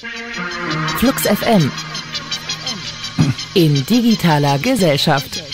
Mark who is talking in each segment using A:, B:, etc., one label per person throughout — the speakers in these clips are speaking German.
A: Flux FM in digitaler Gesellschaft.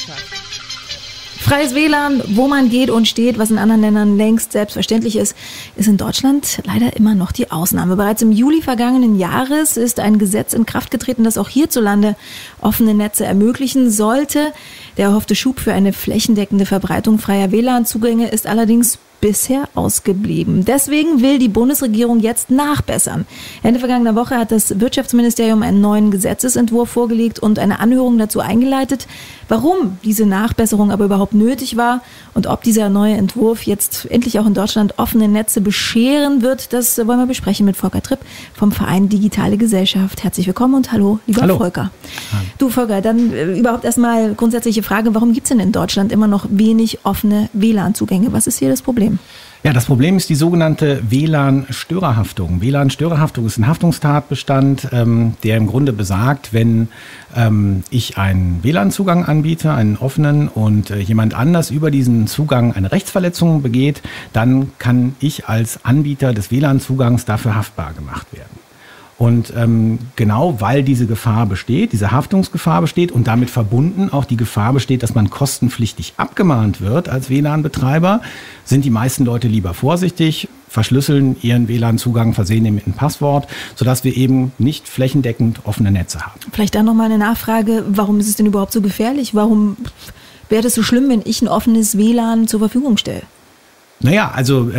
B: Freies WLAN, wo man geht und steht, was in anderen Ländern längst selbstverständlich ist, ist in Deutschland leider immer noch die Ausnahme. Bereits im Juli vergangenen Jahres ist ein Gesetz in Kraft getreten, das auch hierzulande offene Netze ermöglichen sollte. Der erhoffte Schub für eine flächendeckende Verbreitung freier WLAN-Zugänge ist allerdings bisher ausgeblieben. Deswegen will die Bundesregierung jetzt nachbessern. Ende vergangener Woche hat das Wirtschaftsministerium einen neuen Gesetzesentwurf vorgelegt und eine Anhörung dazu eingeleitet. Warum diese Nachbesserung aber überhaupt nötig war und ob dieser neue Entwurf jetzt endlich auch in Deutschland offene Netze bescheren wird, das wollen wir besprechen mit Volker Tripp vom Verein Digitale Gesellschaft. Herzlich willkommen und hallo, lieber Volker. Hallo. Du Volker, dann überhaupt erstmal grundsätzliche Frage, warum gibt es denn in Deutschland immer noch wenig offene WLAN-Zugänge? Was ist hier das Problem?
C: Ja, das Problem ist die sogenannte WLAN-Störerhaftung. WLAN-Störerhaftung ist ein Haftungstatbestand, der im Grunde besagt, wenn ich einen WLAN-Zugang anbiete, einen offenen, und jemand anders über diesen Zugang eine Rechtsverletzung begeht, dann kann ich als Anbieter des WLAN-Zugangs dafür haftbar gemacht werden. Und genau weil diese Gefahr besteht, diese Haftungsgefahr besteht und damit verbunden auch die Gefahr besteht, dass man kostenpflichtig abgemahnt wird als WLAN-Betreiber, sind die meisten Leute lieber vorsichtig, verschlüsseln ihren WLAN-Zugang, versehen ihn mit einem Passwort, sodass wir eben nicht flächendeckend offene Netze haben.
B: Vielleicht dann nochmal eine Nachfrage, warum ist es denn überhaupt so gefährlich? Warum wäre das so schlimm, wenn ich ein offenes WLAN zur Verfügung stelle?
C: Naja, also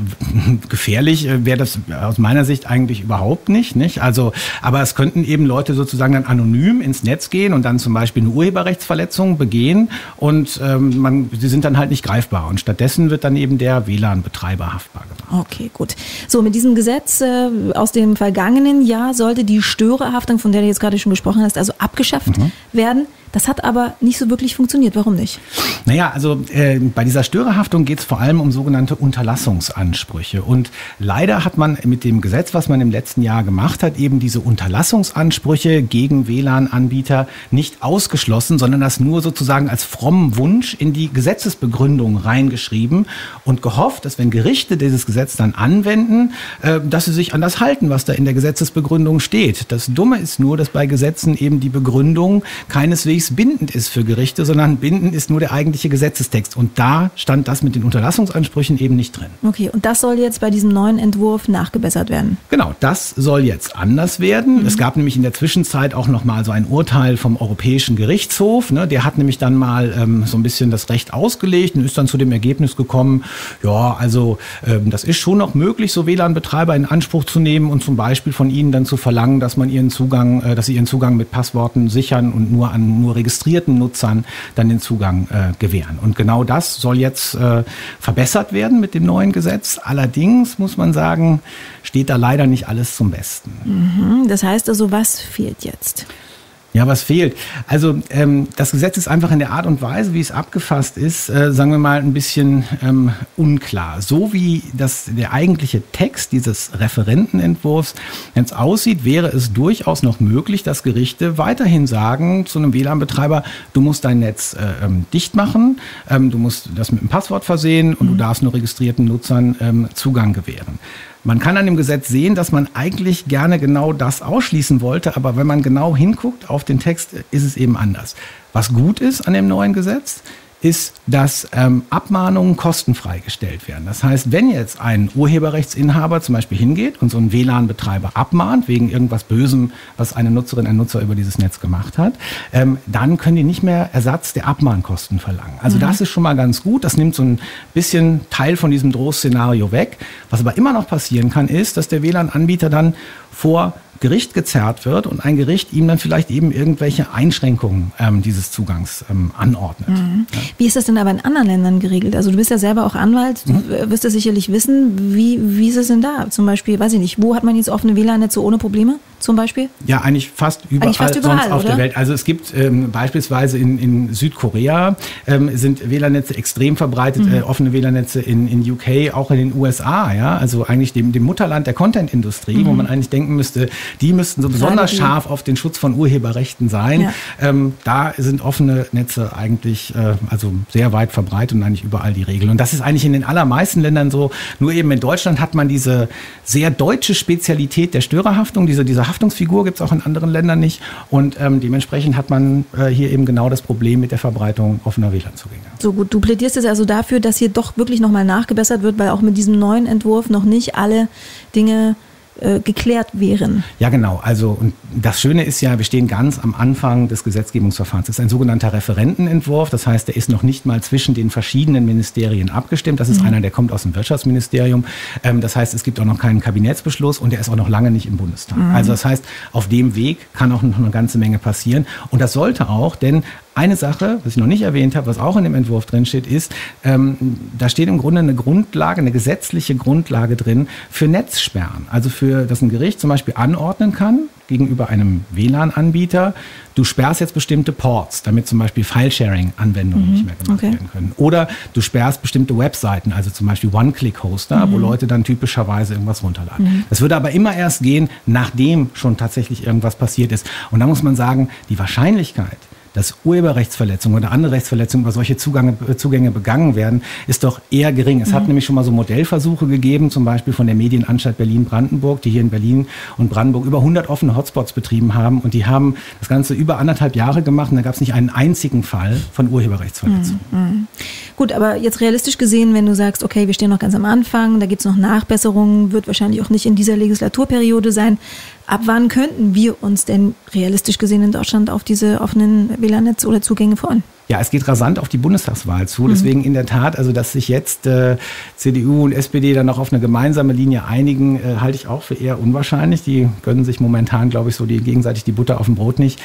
C: gefährlich wäre das aus meiner Sicht eigentlich überhaupt nicht. Also, aber es könnten eben Leute sozusagen dann anonym ins Netz gehen und dann zum Beispiel eine Urheberrechtsverletzung begehen und sie sind dann halt nicht greifbar. Und stattdessen wird dann eben der WLAN-Betreiber haftbar gemacht.
B: Okay, gut. So, mit diesem Gesetz aus dem vergangenen Jahr sollte die Störerhaftung, von der du jetzt gerade schon gesprochen hast, also abgeschafft werden. Das hat aber nicht so wirklich funktioniert. Warum nicht?
C: Naja, also bei dieser Störerhaftung geht es vor allem um sogenannte Unterlassungsansprüche. Und leider hat man mit dem Gesetz, was man im letzten Jahr gemacht hat, eben diese Unterlassungsansprüche gegen WLAN-Anbieter nicht ausgeschlossen, sondern das nur sozusagen als frommen Wunsch in die Gesetzesbegründung reingeschrieben und gehofft, dass wenn Gerichte dieses Gesetz dann anwenden, dass sie sich an das halten, was da in der Gesetzesbegründung steht. Das Dumme ist nur, dass bei Gesetzen eben die Begründung keineswegs bindend ist für Gerichte, sondern bindend ist nur der eigentliche Gesetzestext. Und da stand das mit den Unterlassungsansprüchen eben nicht drin.
B: Okay, und das soll jetzt bei diesem neuen Entwurf nachgebessert werden?
C: Genau, das soll jetzt anders werden. Es gab nämlich in der Zwischenzeit auch noch mal so ein Urteil vom Europäischen Gerichtshof. Der hat nämlich dann mal so ein bisschen das Recht ausgelegt und ist dann zu dem Ergebnis gekommen, ja, also das ist schon noch möglich, so WLAN-Betreiber in Anspruch zu nehmen und zum Beispiel von ihnen dann zu verlangen, dass sie ihren Zugang mit Passworten sichern und nur registrierten Nutzern dann den Zugang gewähren. Und genau das soll jetzt verbessert werden mit dem neuen Gesetz. Allerdings muss man sagen, steht da leider nicht alles zum Besten.
B: Das heißt also, was fehlt jetzt?
C: Ja, was fehlt? Also das Gesetz ist einfach in der Art und Weise, wie es abgefasst ist, sagen wir mal, ein bisschen unklar. So wie der eigentliche Text dieses Referentenentwurfs jetzt aussieht, wäre es durchaus noch möglich, dass Gerichte weiterhin sagen zu einem WLAN-Betreiber, du musst dein Netz dicht machen, du musst das mit einem Passwort versehen und du darfst nur registrierten Nutzern Zugang gewähren. Man kann an dem Gesetz sehen, dass man eigentlich gerne genau das ausschließen wollte, aber wenn man genau hinguckt auf den Text, ist es eben anders. Was gut ist an dem neuen Gesetz, ist, dass Abmahnungen kostenfrei gestellt werden. Das heißt, wenn jetzt ein Urheberrechtsinhaber zum Beispiel hingeht und so einen WLAN-Betreiber abmahnt, wegen irgendwas Bösem, was eine Nutzerin, ein Nutzer über dieses Netz gemacht hat, dann können die nicht mehr Ersatz der Abmahnkosten verlangen. Also das ist schon mal ganz gut. Das nimmt so ein bisschen Teil von diesem Drohszenario weg. Was aber immer noch passieren kann, ist, dass der WLAN-Anbieter dann vor Gericht gezerrt wird und ein Gericht ihm dann vielleicht eben irgendwelche Einschränkungen dieses Zugangs anordnet. Ja.
B: Wie ist das denn aber in anderen Ländern geregelt? Also du bist ja selber auch Anwalt, du wirst ja sicherlich wissen, wie ist es denn da? Zum Beispiel, weiß ich nicht, wo hat man jetzt offene WLAN-Netze ohne Probleme? Zum Beispiel?
C: Ja, eigentlich fast überall sonst auf der Welt. Also es gibt beispielsweise in Südkorea sind WLAN-Netze extrem verbreitet, offene WLAN-Netze in UK, auch in den USA, ja, also eigentlich dem Mutterland der Content-Industrie, wo man eigentlich denken müsste, die müssten so besonders scharf auf den Schutz von Urheberrechten sein. Ja. Da sind offene Netze eigentlich also sehr weit verbreitet und eigentlich überall die Regel. Und das ist eigentlich in den allermeisten Ländern so. Nur eben in Deutschland hat man diese sehr deutsche Spezialität der Störerhaftung, diese Haftungsfigur gibt es auch in anderen Ländern nicht. Und dementsprechend hat man hier eben genau das Problem mit der Verbreitung offener WLAN-Zugänge.
B: So gut, du plädierst jetzt also dafür, dass hier doch wirklich nochmal nachgebessert wird, weil auch mit diesem neuen Entwurf noch nicht alle Dinge geklärt wären.
C: Ja, genau. Also, und das Schöne ist ja, wir stehen ganz am Anfang des Gesetzgebungsverfahrens. Das ist ein sogenannter Referentenentwurf. Das heißt, der ist noch nicht mal zwischen den verschiedenen Ministerien abgestimmt. Das ist einer, der kommt aus dem Wirtschaftsministerium. Das heißt, es gibt auch noch keinen Kabinettsbeschluss und der ist auch noch lange nicht im Bundestag. Also das heißt, auf dem Weg kann auch noch eine ganze Menge passieren. Und das sollte auch, denn eine Sache, was ich noch nicht erwähnt habe, was auch in dem Entwurf drin steht, ist, da steht im Grunde eine Grundlage, eine gesetzliche Grundlage drin für Netzsperren. Also dass ein Gericht zum Beispiel anordnen kann, gegenüber einem WLAN-Anbieter, du sperrst jetzt bestimmte Ports, damit zum Beispiel File-Sharing-Anwendungen nicht mehr gemacht werden können. Oder du sperrst bestimmte Webseiten, also zum Beispiel One-Click-Hoster, wo Leute dann typischerweise irgendwas runterladen. Das würde aber immer erst gehen, nachdem schon tatsächlich irgendwas passiert ist. Und da muss man sagen, die Wahrscheinlichkeit, dass Urheberrechtsverletzungen oder andere Rechtsverletzungen über solche Zugänge begangen werden, ist doch eher gering. Es hat nämlich schon mal so Modellversuche gegeben, zum Beispiel von der Medienanstalt Berlin-Brandenburg, die hier in Berlin und Brandenburg über 100 offene Hotspots betrieben haben. Und die haben das Ganze über 1,5 Jahre gemacht und da gab es nicht einen einzigen Fall von Urheberrechtsverletzungen.
B: Gut, aber jetzt realistisch gesehen, wenn du sagst, okay, wir stehen noch ganz am Anfang, da gibt es noch Nachbesserungen, wird wahrscheinlich auch nicht in dieser Legislaturperiode sein. Ab wann könnten wir uns denn realistisch gesehen in Deutschland auf diese offenen WLAN-Netz oder Zugänge freuen?
C: Ja, es geht rasant auf die Bundestagswahl zu. Deswegen in der Tat, also dass sich jetzt CDU und SPD dann noch auf eine gemeinsame Linie einigen, halte ich auch für eher unwahrscheinlich. Die gönnen sich momentan, glaube ich, so gegenseitig die Butter auf dem Brot nicht.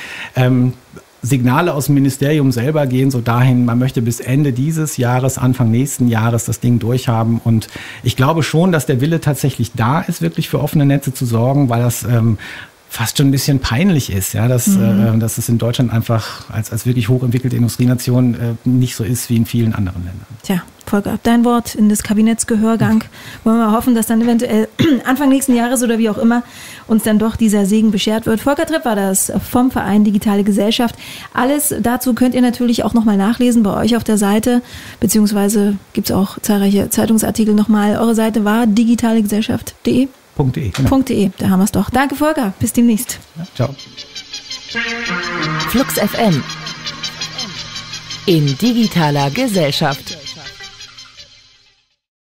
C: Signale aus dem Ministerium selber gehen so dahin, man möchte bis Ende dieses Jahres, Anfang nächsten Jahres das Ding durchhaben. Und ich glaube schon, dass der Wille tatsächlich da ist, wirklich für offene Netze zu sorgen, weil das fast schon ein bisschen peinlich ist, ja, dass es in Deutschland einfach als wirklich hochentwickelte Industrienation nicht so ist wie in vielen anderen Ländern.
B: Tja, Volker, dein Wort in das Kabinettsgehörgang. Wollen wir hoffen, dass dann eventuell Anfang nächsten Jahres oder wie auch immer uns dann doch dieser Segen beschert wird. Volker Tripp war das vom Verein Digitale Gesellschaft. Alles dazu könnt ihr natürlich auch nochmal nachlesen bei euch auf der Seite, beziehungsweise gibt es auch zahlreiche Zeitungsartikel nochmal. Eure Seite war digitalegesellschaft.de.
C: Genau.
B: .de, da haben wir es doch. Danke, Volker. Bis demnächst.
C: Ja, ciao.
A: Flux FM in digitaler Gesellschaft.